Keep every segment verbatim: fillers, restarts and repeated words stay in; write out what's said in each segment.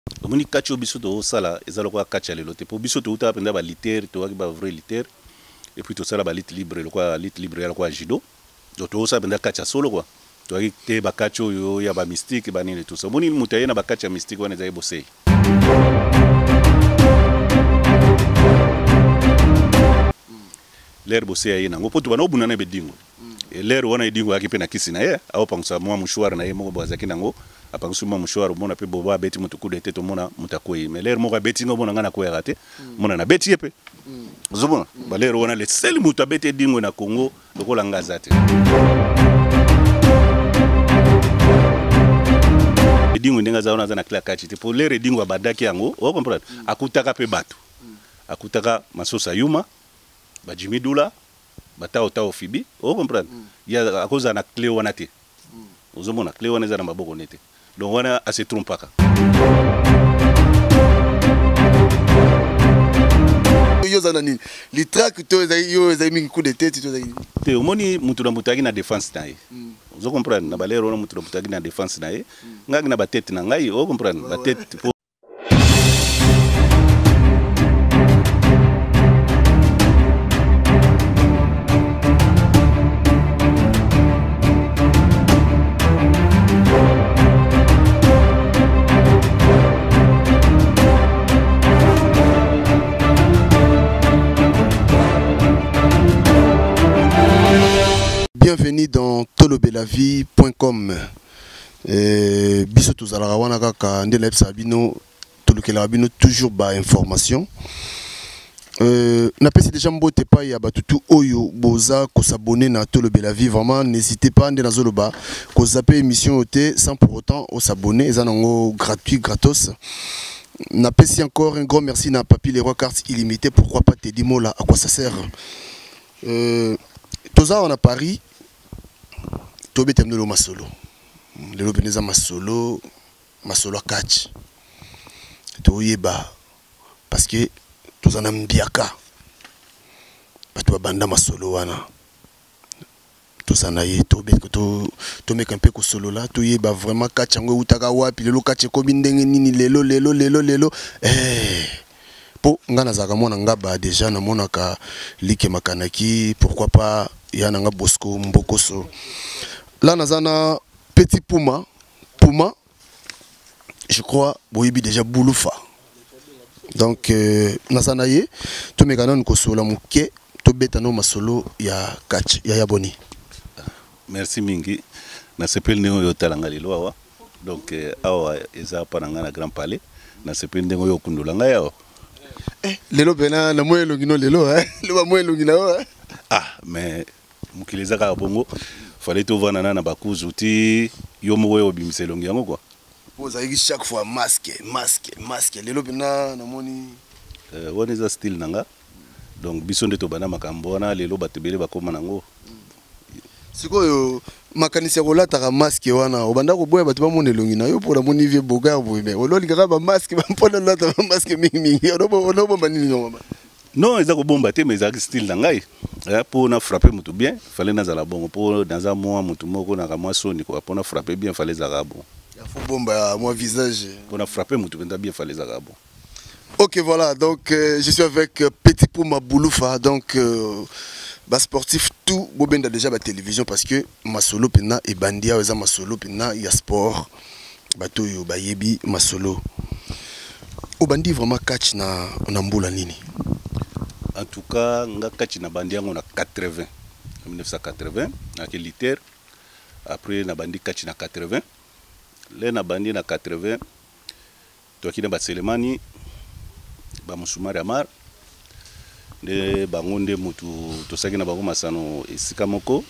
Omoni kacho biso to sala ezalo kwa kacha lelo te po biso to uta penda ba liter to ba vrai liter et puis to sala ba lit libre le kwa lit libre ya kwa judo to to sa penda kacha solo kwa to aki te ba kacho yo ya ba mystique ba nini tout ça omoni mutaye na ba kacha mystique wana zaye bosei l'air bosei na ngopo to bana obuna na bedingo et l'air wana edingo aki pe na kisi na ye awo pangsa mwa mouchoir na ye moko bwazaki nango apangisu mwa mouchoir mona pe boba beti mutu coup d'état to mona mutakoi mais l'air moko beti ngo mona ngana ko erate mona na beti yepe zobona ba l'air wana le seul mutu abeti dingo na Congo lokola ngazate dingo ndenga zaona za na kila kachi te pour l'air dingo abadaki yango o comprendre akutaka pe bato akutaka masosa yuma ba Jimmy Dula bata otao fibi o comprendre ya akoza na clé wana te ozomona clé wana za na maboko nete donc wana ase trompaka yo za nani li track to za yo za mingi coup de tête to za te omoni mutu na mutaki na défense na ye ozo comprendre na balero na mutu na mutaki na défense na ye ngaki na ba tête na ngai o comprendre ba tête Bienvenue dans tolobelavie point com. Biso tozalaka wana kaka nde la sabino tolukela bino toujours ba information. Euh na pesi déjà mbote pa ya batutu oyo boza ko s'abonner na tolobelavie vraiment n'hésitez pas nde nazoloba ko zapper émission oté sans pour autant au s'abonner ezanango gratuit gratos. Na pesi encore un grand merci na Papi Leroy carte illimitée pourquoi pas te dire mola à quoi ça sert. Euh toza on a Paris tobe temno masolo lelo beneza masolo masolo catch to yeba parce que tozana mbiaka bato banda masolo wana tozana ye tobe to to meka mpe ko solo la to yeba vraiment catch ngo utaka wapi lelo catch ko bindenge nini lelo lelo lelo lelo eh po ngana zaka mona ngaba déjà na mona ka like makanaki pourquoi pas yana nga Bosco Mbokoso. Là, nous avons Petit Puma. Puma, je crois, Boyibi déjà Bouloufa. Donc, nous avons eu tous mes canons qui sont là, qui sont là, solo ya catch, ya yaboni. Merci Mingi. Na sepel néo yo talanga lilo. Donc, awa eza pananga na Grand Palais. Na sepel néo yo kundulanga yao. Eh, lelo bena na moyo longino lelo, hein. Lelo moyo longina hein. Ah, mais mukileza ka bongo. Fallait tout voir nana na bakuzu ti yo mo yo bimise longi yango quoi. Poza yi chaque fois masque, masque, masque. Lelo bena na moni euh one is a style nanga. Donc biso ndeto bana makambo na lelo batebele bakoma nango. Sikoyo makanisi ya kolata ka masque wana obanda ko boya bato ba mone longi na yo pour la moni vie boga boye mais ololi kaka ba masque ba mpona lata ba masque mingi mingi. Onobo onobo manini nyoma. Non, ils ont bomba mais ils ont style d'angai. Pour na frapper mutu bien, fallait na zala bon. Pour dans un mois mutu moko na kamwa soni quoi. Pour na frapper bien, fallait zala bon. Il faut bomba moi visage. Pour na frapper mutu bien, fallait zala bon. Ok voilà, donc euh, je suis avec euh, Petit Puma Bouloufa, donc euh, bas sportif tout bobenda déjà la télévision parce que ma solo pena et bandia eza ma solo pena il y a sport. Bato yo bayebi ma solo. Obandi vraiment catch na na mbula nini. En tout cas, nga kachi na bandi yango na quatre-vingts. En mille neuf cent quatre-vingts, na ke liter. Après na bandi kachi na quatre-vingts. Le na bandi na quatre-vingts. To ki na ba Selemani ba Musumari Amar. De bangonde mutu to saki na bango masano esika moko.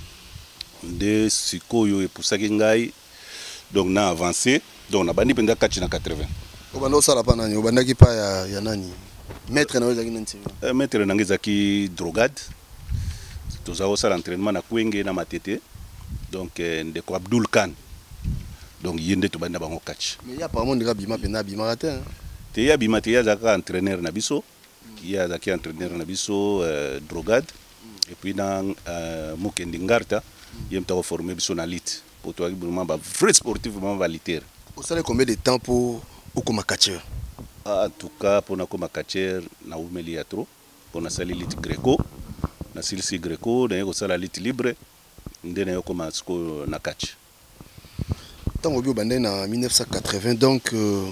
De sikoyo epusaki ngai. Donc na avancé. Donc na bandi penda kachi na quatre-vingts. Obanda osala pa nani, obanda ki pa ya, ya nani. Maître na wezaki nanti. Euh, maître na ngezaki drogade. Toza osala entraînement na Kwenge na Matete. Donc euh, ndeko Abdul Khan. Donc yende to banda bango catch. Mais ya apparemment ndika bima pena bima raté hein. Te ya bima te ya zaka entraîneur na biso. Ya zaki entraîneur na biso euh, drogade. Et puis dans euh, Mukendi Ngarta, yem ta former biso na lit. Pour toi vraiment ba vrai sportif vraiment valitaire. Vous savez combien de temps pour okoma catcheur? En tout cas, pour na koma catcheur na umeli ya trop pour na sali lit greco na silisi greco na yeko sala lit libre ndena yoko masiko na catch. Tant au bandé na mille neuf cent quatre-vingts donc euh,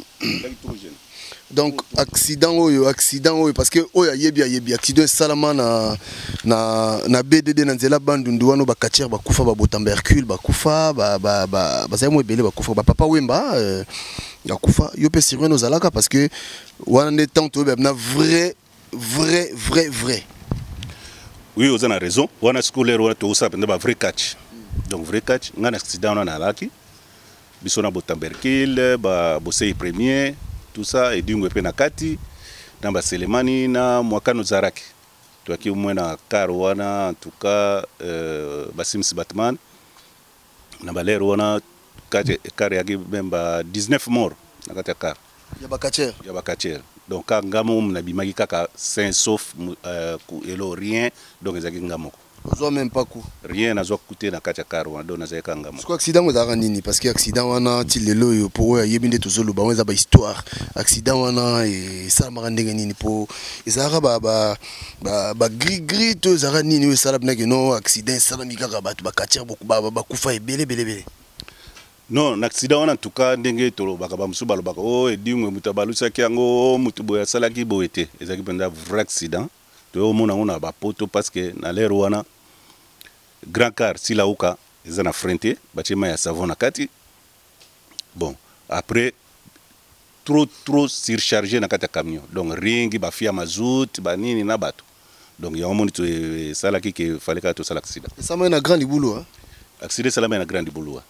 donc accident oyo accident oyo parce que oyo yebi yebi accident salama na na na B D D na nzela bandundu wano ba catcheur ba kufa ba botamba Hercule ba kufa ba ba ba ba zaimo ebele ba kufa ba papa Wemba euh, ya kufa yo pe sirwe nos alaka parce que wana ne tant to na vrai vrai vrai vrai. Oui, vous avez raison. Wana scolaire wana to sa ba vrai catch. Donc vrai catch ngana accident na alaki bisona botamba Hercule ba bosei premier tout ça et dingwe pe na kati na ba Selemani na mwakano zaraki tuaki umwe na karo wana en tout cas euh, ba Sims Batman na balero wana kare kare yaki memba dix-neuf morts na kati ya kar ya ba catcheur ya ba catcheur donc ka ngamo na bimaki kaka sain sauf euh, elo rien donc ezaki ngamo ozo même pas coup rien na zo coûter na kati ya kar wana donc na zeka ngamo quoi accident ozaka nini parce que accident wana ti lelo yo po yebinde tozolo ba weza ba histoire accident wana e sala marandenge nini po ezaka ba ba ba gris gris to ezaka nini we sala bina que non accident sala mikaka ba ba catcheur beaucoup ba ba kufa ebele bele bele. Non, l'accident en tout cas ndenge tolo baka ba musu balo baka oh edingwe mutabalusa ki yango mutu boya sala ki boete ezaki penda vrai accident to mona ona ba poto parce que na lero wana grand car si la uka ezana frente bachema ya savon na kati bon après trop trop surchargé na kati ya camion donc ringi ba fia mazout ba nini na bato donc ya omoni to sala ki ke fallait ka to sala accident ça m'a na grand boulot hein accident sala na grand boulot.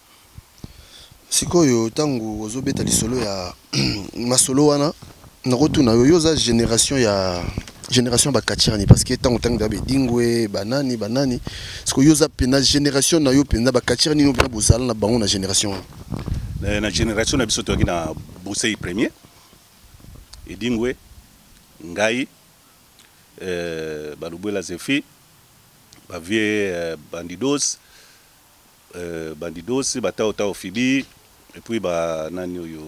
Sikoyo tango ozobeta lisolo ya masolo wana nakotuna yo yoza génération ya génération ba catcheur ni parce que tango tango dabe dingwe banani banani siko yoza pena génération na yo pena ba catcheur ni no pena bozala na bango na génération na, na génération na biso to na Bosei premier et dingwe ngai euh balubela zefi ba vie euh, bandidos euh bandidos batao tao fili et puis ba nani yo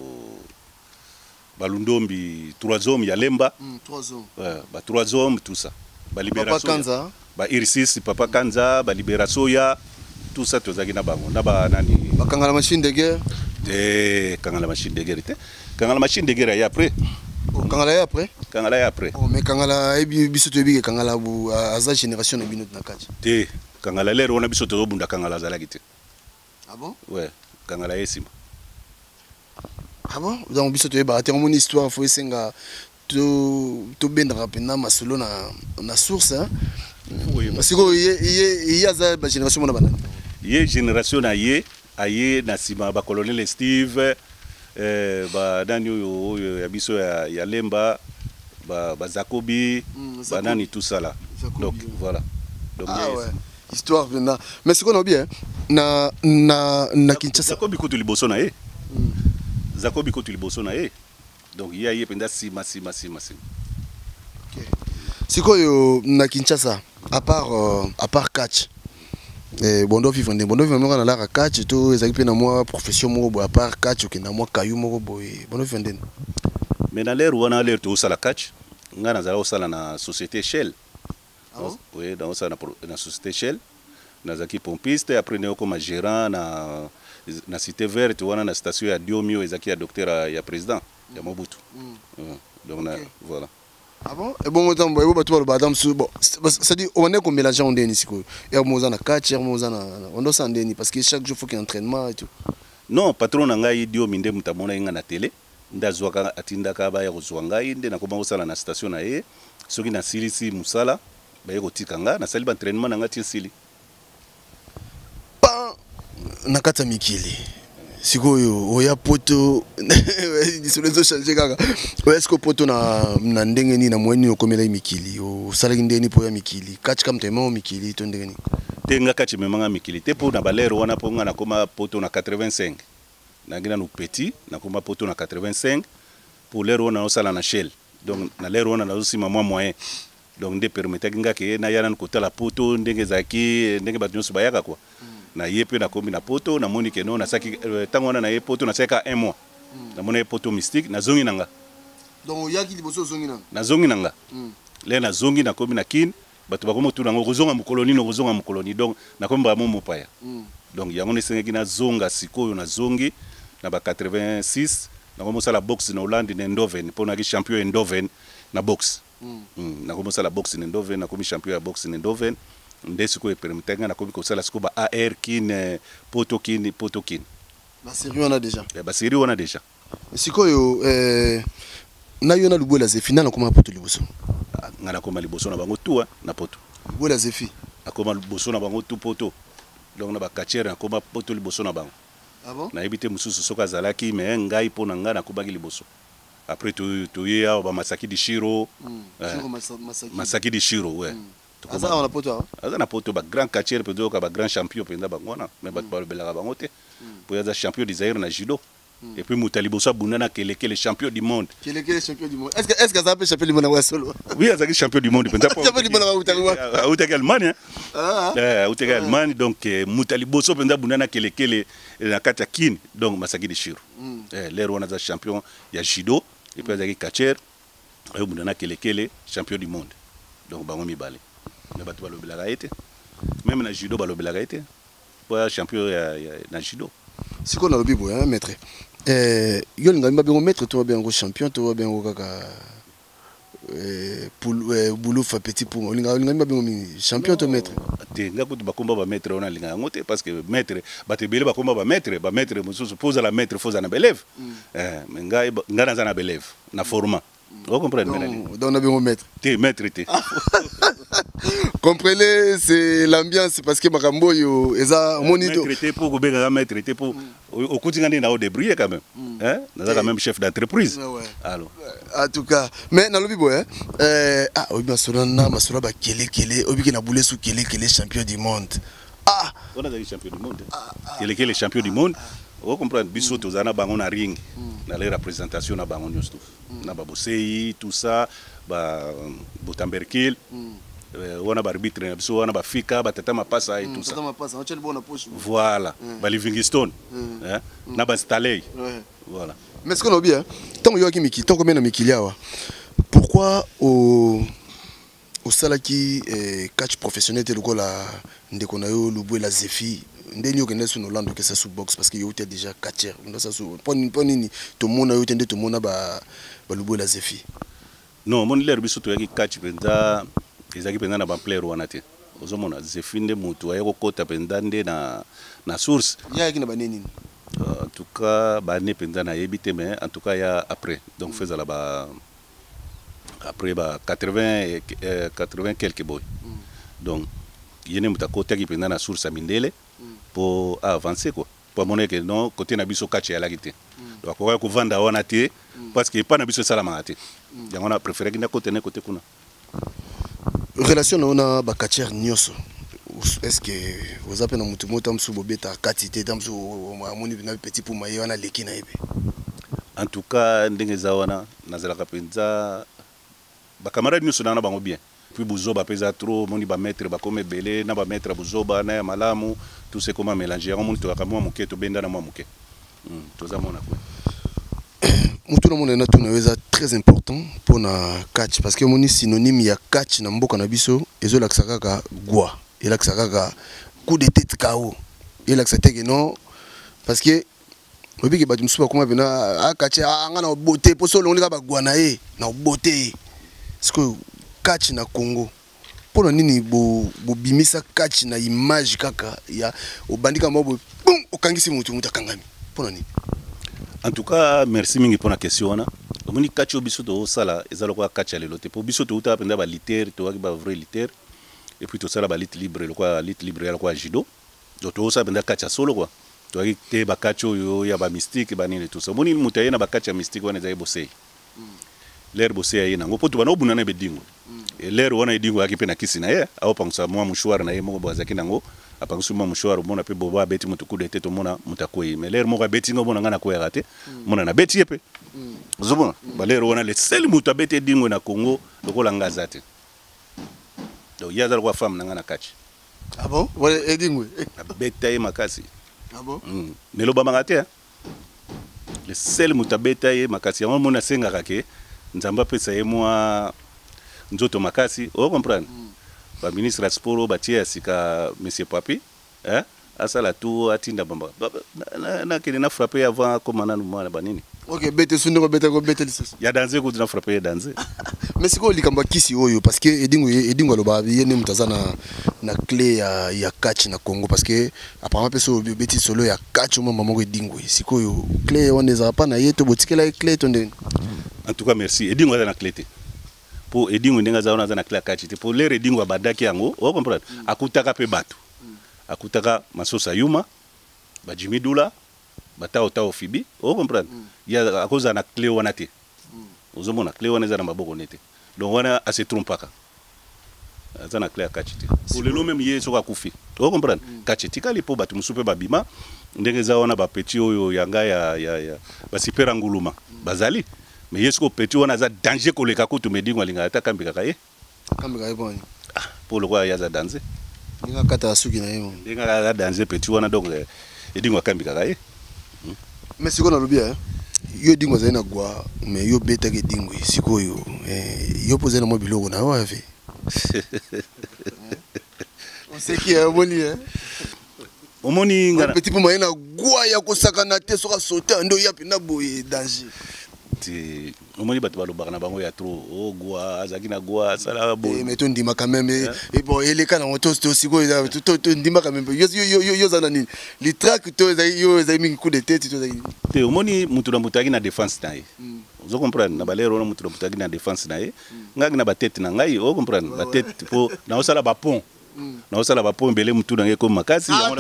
balundombi trois hommes ya lemba mm, trois hommes ouais, ba trois hommes tout ça ba libération papa Kanza ba Irsis papa Kanza ba libération ya tout ça tozaki na bango na ba nani ba kangala machine de guerre eh kangala machine de guerre te kangala machine de guerre ya après oh, kangala ya après kangala ya après oh mais kangala ebi biso to ebi kangala bu aza génération na bino na kati te kangala lero na biso to bunda kangala zalaki te. Ah bon ouais kangala yesima. Ah bon donc biso to eba te mon histoire faut esenga to to benda rapena masolo na na source hein oui parce que il y a za ba génération na bana ye génération na ye aye na sima ba colonel Steve euh ba dani yo ya biso ya, ya lemba ba ba Zakobi mm, ba nani tout ça là Zakobi, donc ouais. Voilà donc ah yes. Ouais histoire bena mais c'est qu'on a bien na na na Kinshasa Zakobi ko to liboso na ye mm. Zakobi ko to liboso na ye donc ya ye penda sima sima sima sima. OK c'est quoi yo na Kinshasa à part euh, à part catch eh bondo vivre ndé bondo vivre na la catch to ezaki pe na moi profession mo bo à part catch ke na moi kayu mo bo bondo vivre ndé mais na l'air wana l'air to sala catch ngana zala osala na société Shell. Ah bon? Oui dans ça na na société Shell na zaki pompiste après ne comme gérant na na cité verte wana na station ya Diomio ezaki ya docteur ya président ya Mobutu. Mm. Mm. Donc okay. Na, voilà. Ah bon? Et bon autant bon bato ba madame bon ça dit on est comme mélanger on ndeni siko. Et moza na catch, moza na on doit s'en ndeni parce que chaque jour faut qu'il y ait entraînement et tout. Non, patron na ngai Diomi nde mutamona inga na télé. Ndazwaka atindaka ba ya kozwa ngai nde na koma osala na station na ye. Soki na silisi musala ba yeko tikanga na sali ba entraînement na ngati sili. Pa na kata mikili. Sikoyo oya poto disons changer kaka est-ce que poto na na ndenge ni na mweni okomela mikili o sala ndeni po ya mikili catch kam tema mikili to ndenge ni tenga catch memanga mikili te po na balero wana po ngana koma poto na quatre-vingt-cinq na ngina no petit na koma poto na quatre-vingt-cinq pour lero wana osala na Shell donc na lero wana na osima moi moyen donc nde permettre kinga ke na yana ko tala poto ndenge zaki ndenge bato nyonso bayaka quoi na yepe na komi na poto na moni ke non na saki tango na ye poto na seka un mois namona poto mystique nazongi nanga donc yaki liboso zongi nanga nazongi nanga le nazongi nakomi na kin bato bakomo tuna ngo kozonga mukoloni no kozonga mukoloni donc nakomi ba mo mopaya donc yango nesengeki nazonga sikoyo nazongi na ba quatre-vingt-six nakomo sala boxe na Hollande na Eindhoven pona ki champion Eindhoven na boxe nakomo sala boxe na Eindhoven nakomi champion ya boxe na Eindhoven ndesiko e permetanga nakomi ko sala siko ba A R kin poto kin poto kin ba série on a déjà ba série on a déjà sikoyo euh na yona lubola ze final nakoma poto liboso ngana koma liboso na bango tout na poto lubola ze fi akoma liboso na bango tout poto donc na ba kachere nakoma poto liboso na bango ah bon na ebité mususu soka zalaki mais ngai pona nga nakobaki liboso après tu tu ya ba Masaki di Shiro Masaki di Shiro ouais aza na poto aza na poto ba grand kachere pedo ka ba grand champion penda bangona mais ba ba belaka bango te pour ya champion du Zaire na judo. Et puis Moutali Bossa Bounana qui est le champion du monde. Qui est le champion du monde. Est-ce que est-ce que ça peut champion du monde à solo? Oui, c'est champion du monde. Champion du monde à Outaga. À Outaga Allemagne. Ah. À Outaga Allemagne donc Moutali Bossa Penda Bounana qui est le la Katakin donc Masaki de Shiro. Eh l'air on a champion il y a judo et puis il y a catcher et Bounana qui est le champion du monde. Donc bango mi balé. Mais batu balo belaga été. Même na judo balo belaga été. Pour champion na judo. C'est qu'on a le bibo hein maître. Eh, yo nga mba bengo maître to bengo champion to bengo kaka eh pour boulot fa petit pour nga nga mba bengo champion to maître te nga kutu bakomba ba maître ona linga ngote parce que maître bate bele bakomba ba maître ba maître mususu pose la maître faut na belève eh nga nga na za na belève na format vous comprenez donc on a bengo maître te maître te comprenez c'est l'ambiance parce que makambo yo eza monito maître te pour kubega maître te pour au quotidien na au débrouiller quand même hein na quand même chef d'entreprise alors en tout cas mais na lobi boy euh ah obi masura na masura ba kele kele obi ke na boule sou kele kele champion du monde ah on a des champions du monde kele kele champion du monde vous comprenez biso tozana bango na ring na les représentations na bango nyos tout na ba Bosei tout ça ba Botamberkil on a arbitre na biso on a ba fika ba tata mapasa et tout ça tata mapasa on tient bon poche voilà ba Livingstone hein na ba Staley voilà mais ce qu'on a bien tant yo ki miki tant combien na mikili awa pourquoi au au salaki catch professionnel tel que la ndeko na yo lubwe la Zefi ndeni yo kende sur Hollande que ça sous box parce que yo était déjà catcher on ça sous poni poni to mona yo tende to mona ba ba lubwe la Zefi non mon l'air biso to yaki catch penza ezaki penza na ba player wana te ozomona Zefi nde mutu ayeko kota penza nde na na source ya yaki na ba nini en tout cas ba ne penza na yebite mais en tout cas ya après donc faisait là bas après ba quatre-vingts quatre-vingts quelques boy donc yene muta kota ki penza na source mindele pour avancer quoi pour montrer que non côté na biso catch ya la kité donc ko ko vanda wana te parce que pas na biso salama te donc on a préféré que na côté na côté kuna relation on a ba catcher nyoso est-ce que vous appelez na mutu motam su bobeta katité tam su amoni na petit pour maye wana leki na ebe en tout cas ndenge za wana nazala kapenza ba camarades nyoso na bango bien puis buzoba pesa trop moni ba mettre ba comme belé na ba mettre buzoba na malamu tout c'est comment mélanger on monte to akamwa muke to benda na mwa muke to za mona quoi mutu na mona na to na très important pour na catch parce que moni synonyme ya catch na mboka na biso ezo la kaka gwa et la kaka coup de tête K O et la kaka non parce que obi ke ba musuba comment bena a catch a nga na beauté po solo ngika ba gwa na e na beauté parce que catch na Congo pour nini bo bo bimisa catch na image kaka ya obandika mabo boum okangisi mutu mutu kangami pour nini en tout cas merci mingi pour la question wana omoni catch obiso to sala ezalo kwa catch ya lelo te po biso to uta penda ba liter to ba vrai liter et puis to sala ba lit libre le kwa lit libre ya kwa judo to to sa penda catch solo quoi to aki te ba catch yo ya ba mystique ba nini tout ça omoni mutu yena ba catch ya mystique wana za Bosei l'air Bosei yena ngo poto bana obuna na bedingo et l'air wana edingo akipe na kisi na ye au pangsa mwa mshwara na ye mo bazaki nango apangsu mwa mshwara mona pe boba beti mutu kude te to mona mutakoi mais l'air mo ka beti ngo mona ngana ko yate mona na beti yepe zobona ba l'air wana le seul mutu abeti edingo na Congo lokola ngazate donc yaza kwa femme ngana catch ah bon wala edingo beta ye makasi ah bon mais lo ba mangate le seul mutabeta ye makasi yango mona sengaka ke nzamba pesa ye mwa nzoto makasi o comprendre ba ministre ya sport ba tia sika monsieur Papi hein asala tout atinda bamba na na kene na frapper avant komana no mwana banini. OK, bete sunde ko bete ko bete lisusu. Ya danser ko na frapper danser. Mais c'est quoi likamba kisi oyo parce que edingo edingo aloba yene mutazana na clé ya ya catch na Congo parce que apparemment peso beti solo ya catch mo mamango edingo siko yo clé on les a pas na yeto botikela clé tonde. En tout cas merci edingo na clé te. Pour edingo ndenga za ona za na clé catch te pour les edingo badaki yango o comprendre akutaka pe batu. Akutaka masosa yuma ba Jimmy Dula bata ota Fibi o comprendre ya akoza na clé wana te. Ozomona clé wana za na maboko nete. Donc wana ase trompaka. Ça na clé catch te. Pour le même yé soka kufi. O comprendre catch te kali po batu musupe babima ndenge za wana ba petit oyo yanga ya ya ya ba sipera nguluma bazali mais yesko petit wana za danger koleka kutu medingwa linga ata kambika kaye kambika ye bon pour le quoi ya za danger ninga kata suki na yemo ninga za danger petit wana donc edingwa kambika kaye. Mais siko na lobia yo dingwa za na gwa mais yo beta ke dingwe siko yo eh yo poser na mo biloko na wa fe on sait qui est boni hein omoni ngana petit peu moyen na gwa ya ko sakana te soka sauter ndo ya pina boye danger ti omoni batu balobaka na bango ya trop o gwa azaki na gwa sala bo mais to ndima quand même et bon ele kana on toast aussi ko to to ndima quand même yo yo yo yo zana ni les track to yo za mingi coup de tête to za te omoni mutu na mutaki na défense na ye ozo comprendre na balero na mutu na mutaki na défense na ye ngaki na ba tête na ngai o comprendre ba tête po na osala ba pont na osala ba pont belé mutu na ye ko makasi ya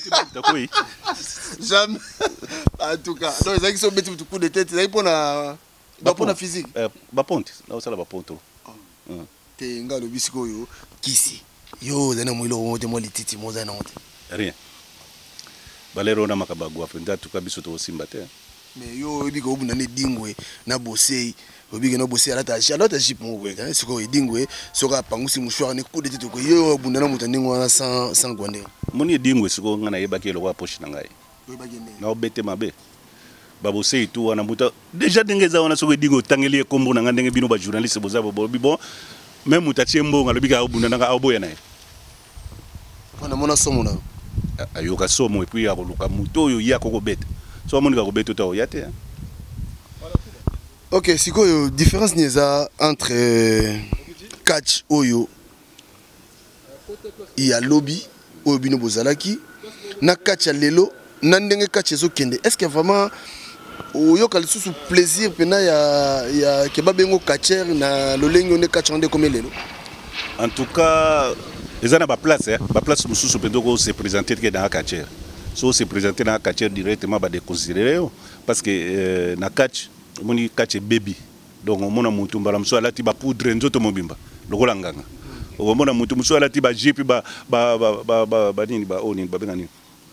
jamais en tout cas donc ça qui sont bêtes coup de tête ça pour na ba pour na physique ba pont na osala ba pont to te ngalo bisiko yo kisi yo zana mwilo wote mo lititi mo zana wote rien balero na makabagwa fenda tuka biso to simba te mais yo biko obuna ne dingwe na bosei obike no bosei alata alata jip mo we hein siko dingwe soka pangusi mushwa ne coup de tête ko yo obuna na muta ndingwa na sans sans gwande moni dingwe siko ngana yebaki lo kwa poche na ngai na obete mabe babosei tu wana muta déjà dengeza wana soko dingo tangeli kombo na ngandenge bino ba journaliste boza bo bon même muta tiembo ngalobika obunda na aboya na ye wana mona somo na ayoka somo et puis ya koluka muto oyo ya koko bete so monika ko bete to ya te. OK siko yo différence nieza entre euh, catch oyo ya lobby oyo bino bozalaki na catch ya lelo na ndenge catch ezo kende est-ce que vraiment oyo kali sous plaisir pena ya ya kebabengo catcher na lolengo ne catch onde comme lelo en tout cas ezana ba place hein ba place mususu pendoko se présenter que dans la catcher so se présenter dans la catcher directement ba déconsidérer parce que euh, na catch moni catch baby donc mona mutu mbala mso alati ba poudre nzoto mobimba lokola nganga o mona mutu mso alati ba jipi ba ba ba ba ba nini ba oni ba benga nini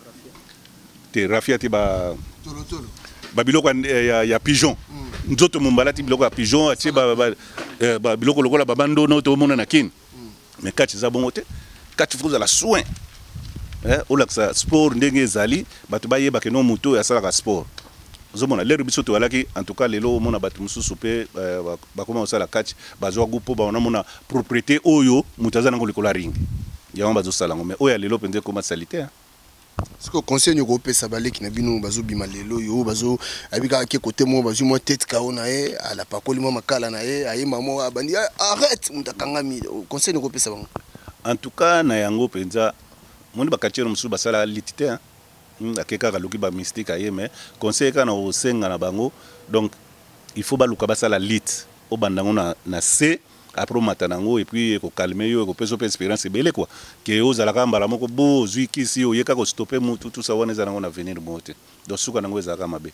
te rafia ti ba tolo tolo ba biloko ya ya pigeon nzoto mombala ti biloko ya pigeon ati ba ba biloko lokola ba bando no to mona na kin mais catch za bongo te catch faut la soin eh o la sport ndenge ezali batu ba yeba ke no mutu ya sala sport zomona lero biso to alaki en tout cas lelo mona batu mususu pe ba koma osala catch bazwa gupo ba ona mona propriété oyo mutaza nango likola ring ya mba zo sala ngo mais oya lelo pende koma salitaire. Ce que conseil nous repère baleki na bino bazo bima lelo yo bazo abika ke côté mo bazo mo tête ka ona e ala pakoli mo makala na e ayi mamo abandi arrête mutakangami conseil nous repère bango en tout cas na yango penza moni bakachero musu basala litite hein akeka ka loki ba mystique aye mais conseil ka na osenga na bango donc il faut baluka basala lit o bandango na na c après matanango et puis ko calmer yo ko peso espérance belé quoi que ozala ka mbala moko bo zui kisi o yeka ko stopper mutu tout ça wana zanango na venir mote donc suka nango ezaka mabe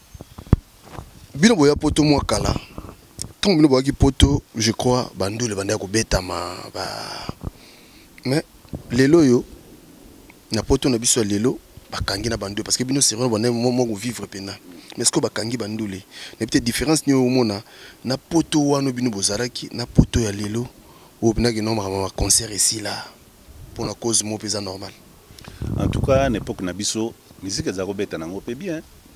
bino boya poto mo kala tant bino boya ki poto je crois bandule banda ko betama ba mais lelo yo na poto na biso lelo bakangi na bandule parce que bino c'est vraiment banda mo vivre pena mais ce que bakangi bandule mais peut-être différence ni au mona na poto wano bino bozalaki na poto ya lelo o bina ke nombre ma concert ici là pour la cause mo pesa normal en tout cas à l'époque na biso musique za ko beta nango pe bien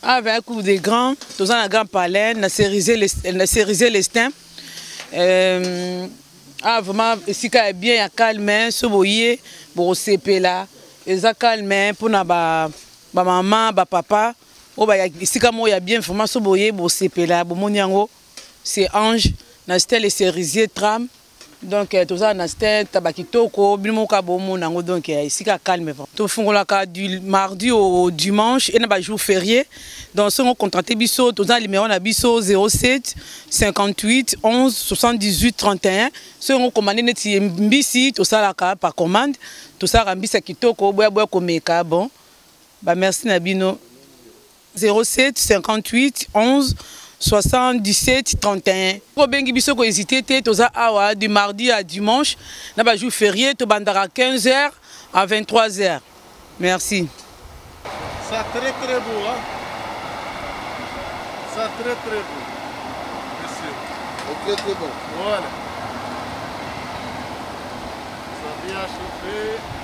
avec un coup de grand, tous un grand palais, na sérisé les steins. Euh, ah vraiment ici quand est bien, il y a calme, ce boyer, bon c'est là, et ça calme pour na ba ba maman, ba papa, oh bah ici quand moi il y a bien vraiment ce boyer, bon c'est là, bon mon yango, c'est Ange, na stèle les cerisiers tram. Donc tout ça na stèle tabakitoko, bimo ka bon mon yango donc ici quand calme. Tout fongola ka du mardi au dimanche et na ba jour férié. Donc si on contracté biso, tout ça numéro na biso zéro sept cinquante-huit onze soixante-dix-huit trente et un. Si on commande neti mbisi, tout ça la ka par commande, tout ça rambisa kitoko boya boya komeka bon. Bah merci Nabino. zéro sept cinquante-huit onze soixante-dix-sept trente et un. Pour bengi biso ko hésiter té tout ça awa du mardi à dimanche, na ba jour férié to bandara quinze heures à vingt-trois heures. Merci. Ça très très beau hein. Ça très très beau. Monsieur. Très très bon. Voilà. Ça vient chauffer.